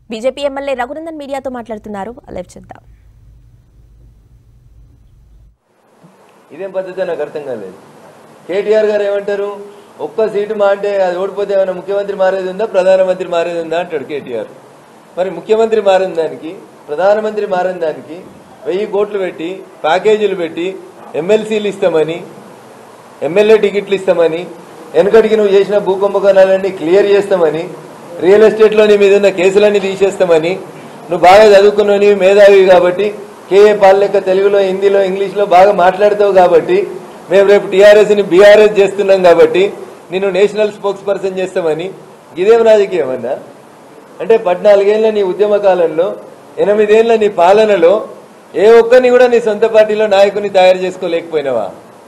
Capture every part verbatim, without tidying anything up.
BJP MLA Raghunandan మీడియాతో మాట్లాడుతున్నారు. Live చేద్దాం. ఇదేం పద్ధతి నాకు అర్థం కాలేదు. కేటీఆర్ గారు ఏమంటారు, ఒక్క సీటు మా అంటే అది ఓడిపోతే ఏమైనా ముఖ్యమంత్రి మారేది ఉందా, ప్రధానమంత్రి మారేది ఉందా అంటాడు కేటీఆర్. మరి ముఖ్యమంత్రి మారిన దానికి, ప్రధానమంత్రి మారిన దానికి వెయ్యి కోట్లు పెట్టి ప్యాకేజీలు పెట్టి ఎమ్మెల్సీలు ఇస్తామని, ఎమ్మెల్యే టికెట్లు ఇస్తామని, వెనకటికి నువ్వు చేసిన భూకుంభకోణాలన్నీ క్లియర్ చేస్తామని, రియల్ ఎస్టేట్లో నీ మీద ఉన్న కేసులన్నీ తీసేస్తామని, నువ్వు బాగా చదువుకున్నావు, మేధావి కాబట్టి కేఏ పాల్ లెక్క తెలుగులో, హిందీలో, ఇంగ్లీష్లో బాగా మాట్లాడతావు కాబట్టి మేము రేపు టీఆర్ఎస్ని బీఆర్ఎస్ చేస్తున్నాం కాబట్టి నిన్ను నేషనల్ స్పోక్స్ పర్సన్ చేస్తామని. ఇదేం రాజకీయం అన్నా? అంటే పద్నాలుగేళ్ల నీ ఉద్యమ కాలంలో, ఎనిమిదేళ్ల నీ పాలనలో ఏ ఒక్కరిని కూడా నీ సొంత పార్టీలో నాయకుని తయారు చేసుకోలేకపోయినావా?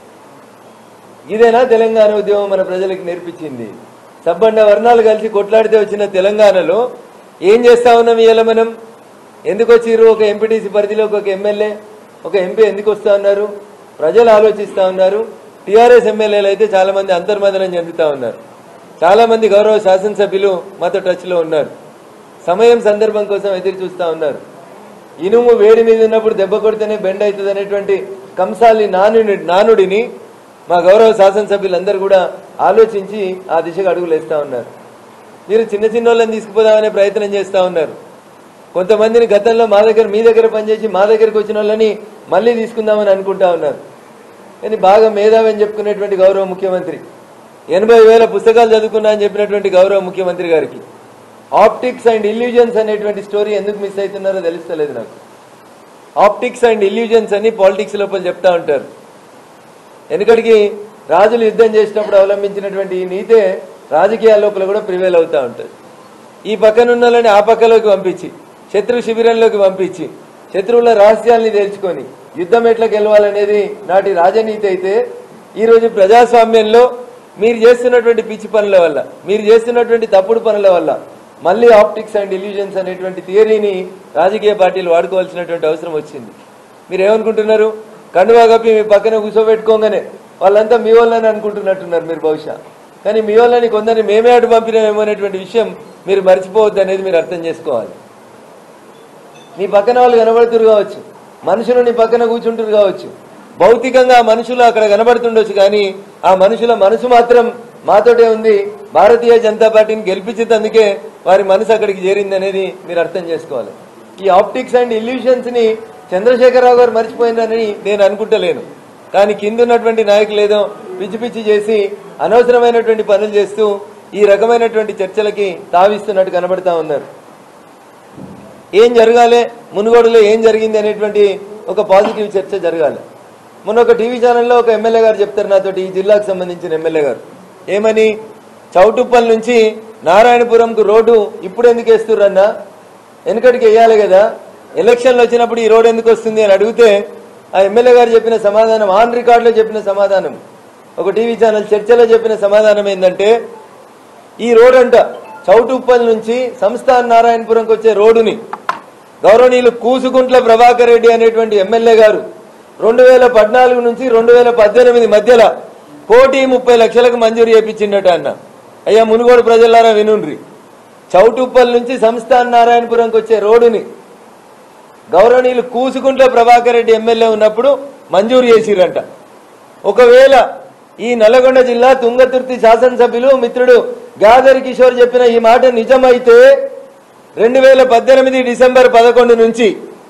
ఇదేనా తెలంగాణ ఉద్యమం మన ప్రజలకు నేర్పించింది? సబ్బండ వర్ణాలు కలిసి కొట్లాడితే వచ్చిన తెలంగాణలో ఏం చేస్తా ఉన్నాం ఇవాళ మనం? ఎందుకు వచ్చిర్రు? ఒక ఎంపీటీసీ పరిధిలోకి ఒక ఎమ్మెల్యే, ఒక ఎంపీ ఎందుకు వస్తా ఉన్నారు? ప్రజలు ఆలోచిస్తా ఉన్నారు. టీఆర్ఎస్ ఎమ్మెల్యేలు అయితే చాలా మంది అంతర్మదనం చెందుతా ఉన్నారు. చాలా మంది గౌరవ శాసనసభ్యులు మాతో టచ్ లో ఉన్నారు. సమయం సందర్భం కోసం ఎదురు చూస్తా ఉన్నారు. ఇనుము వేడి మీద ఉన్నప్పుడు దెబ్బ కొడితేనే బెండ్ అవుతుంది అనేటువంటి కంసాలి నానుడి నానుడిని మా గౌరవ శాసనసభ్యులందరూ కూడా ఆలోచించి ఆ దిశగా అడుగులు వేస్తా ఉన్నారు. మీరు చిన్న చిన్న వాళ్ళని తీసుకుపోదామనే ప్రయత్నం చేస్తా ఉన్నారు. కొంతమందిని గతంలో మా దగ్గర మీ దగ్గర పనిచేసి మా దగ్గరకు వచ్చిన వాళ్ళని మళ్ళీ తీసుకుందామని అనుకుంటా ఉన్నారు. కానీ బాగా మేధావి అని చెప్పుకునేటువంటి గౌరవ ముఖ్యమంత్రి, ఎనభై వేల పుస్తకాలు చదువుకున్నా అని చెప్పినటువంటి గౌరవ ముఖ్యమంత్రి గారికి ఆప్టిక్స్ అండ్ ఇల్యూజన్స్ అనేటువంటి స్టోరీ ఎందుకు మిస్ అవుతున్నారో తెలుస్తలేదు నాకు. ఆప్టిక్స్ అండ్ ఇల్యూజన్స్ అని పాలిటిక్స్ లోపల చెప్తా ఉంటారు. వెనుకడికి రాజులు యుద్ధం చేసినప్పుడు అవలంబించినటువంటి ఈ నీతే రాజకీయాల లోపల కూడా ప్రివేల్ అవుతూ ఉంటుంది. ఈ పక్కనున్న వాళ్ళని ఆ పక్కలోకి పంపించి, శత్రు శిబిరంలోకి పంపించి, శత్రువుల రహస్యాల్ని తేల్చుకొని యుద్ధం ఎట్లా గెలవాలనేది నాటి రాజనీతి అయితే, ఈరోజు ప్రజాస్వామ్యంలో మీరు చేస్తున్నటువంటి పిచ్చి పనుల వల్ల, మీరు చేస్తున్నటువంటి తప్పుడు పనుల వల్ల మళ్ళీ ఆప్టిక్స్ అండ్ ఇల్యూజన్స్ అనేటువంటి థియరీని రాజకీయ పార్టీలు వాడుకోవాల్సినటువంటి అవసరం వచ్చింది. మీరు ఏమనుకుంటున్నారు? కండువా కప్పి మీ పక్కన కూర్చోబెట్టుకోగానే వాళ్ళంతా మీ వాళ్ళని అనుకుంటున్నట్టున్నారు మీరు బహుశా. కానీ మీ వాళ్ళని కొందరిని మేమే అటు పంపినామేమో అనేటువంటి విషయం మీరు మర్చిపోవద్దు అనేది మీరు అర్థం చేసుకోవాలి. నీ పక్కన వాళ్ళు కనబడుతురు కావచ్చు, మనుషులు నీ పక్కన కూర్చుంటారు కావచ్చు, భౌతికంగా ఆ మనుషులు అక్కడ కనబడుతుండొచ్చు, కానీ ఆ మనుషుల మనసు మాత్రం మాతోటే ఉంది. భారతీయ జనతా పార్టీని గెలిపించేందుకే వారి మనసు అక్కడికి చేరింది అనేది మీరు అర్థం చేసుకోవాలి. ఈ ఆప్టిక్స్ అండ్ ఇల్యూషన్స్ ని చంద్రశేఖరరావు గారు మర్చిపోయిందని నేను అనుకుంటలేను. కానీ కింద ఉన్నటువంటి నాయకులు ఏదో పిచ్చి పిచ్చి చేసి అనవసరమైనటువంటి పనులు చేస్తూ ఈ రకమైనటువంటి చర్చలకి తావిస్తున్నట్టు కనబడతా ఉన్నారు. ఏం జరగాలి, మునుగోడులో ఏం జరిగింది అనేటువంటి ఒక పాజిటివ్ చర్చ జరగాలి. మొన్న ఒక టీవీ ఛానల్లో ఒక ఎమ్మెల్యే గారు చెప్తారు నాతోటి, ఈ జిల్లాకు సంబంధించిన ఎమ్మెల్యే గారు, ఏమని, చౌటుప్పల్ నుంచి నారాయణపురంకు రోడ్డు ఇప్పుడు ఎందుకు వేస్తుర్రన్నా, వెనకటికి వేయాలి కదా, ఎలక్షన్లు వచ్చినప్పుడు ఈ రోడ్డు ఎందుకు వస్తుంది అని అడిగితే ఆ ఎమ్మెల్యే గారు చెప్పిన సమాధానం, ఆన్ రికార్డులో చెప్పిన సమాధానం, ఒక టీవీ ఛానల్ చర్చలో చెప్పిన సమాధానం ఏంటంటే, ఈ రోడ్ అంట చౌటుప్పల్ నుంచి సంస్థాన్ నారాయణపురంకి వచ్చే రోడ్డుని గౌరవనీయులు కూసుకుంట్ల ప్రభాకర్ రెడ్డి అనేటువంటి ఎమ్మెల్యే గారు రెండు వేల పద్నాలుగు నుంచి రెండు వేల పద్దెనిమిది మధ్యలో కోటి ముప్పై లక్షలకు మంజూరు చేయించిండట అన్న. అయ్యా మునుగోడు ప్రజలారా వినుండ్రి, చౌటుప్పల్ నుంచి సంస్థాన్ నారాయణపురంకి వచ్చే రోడ్డుని గౌరవనీయులు కూసుకుంట్ల ప్రభాకర్ రెడ్డి ఎమ్మెల్యే ఉన్నప్పుడు మంజూరు చేసిరంట. ఒకవేళ ఈ నల్గొండ జిల్లా తుంగతుర్తి శాసనసభ్యులు మిత్రుడు గాదరి కిషోర్ చెప్పిన ఈ మాట నిజమైతే రెండు వేల పద్దెనిమిది డిసెంబర్ పదకొండు నుంచి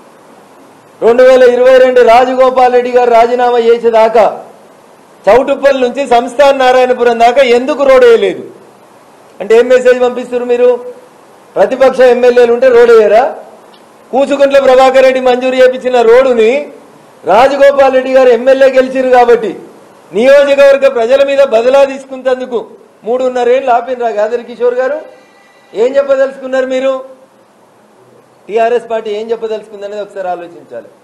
రెండు వేల ఇరవై రెండు రాజగోపాల్ రెడ్డి గారు రాజీనామా చేసేదాకా చౌటుప్పల్ నుంచి సంస్థాన్ నారాయణపురం దాకా ఎందుకు రోడ్ వేయలేదు అంటే ఏం మెసేజ్ పంపిస్తున్నారు మీరు? ప్రతిపక్ష ఎమ్మెల్యేలు ఉంటే రోడ్ వేయరా? కూచుకుంట్ల ప్రభాకర్ రెడ్డి మంజూరు చేయించిన రోడ్డుని రాజగోపాల్ రెడ్డి గారు ఎమ్మెల్యే గెలిచిరు కాబట్టి నియోజకవర్గ ప్రజల మీద బదిలా తీసుకున్నందుకు మూడున్నరేళ్ళు ఆపినరా గాదరి కిషోర్ గారు? ఏం చెప్పదలుచుకున్నారు మీరు? టీఆర్ఎస్ పార్టీ ఏం చెప్పదలుచుకుందనేది ఒకసారి ఆలోచించాలి.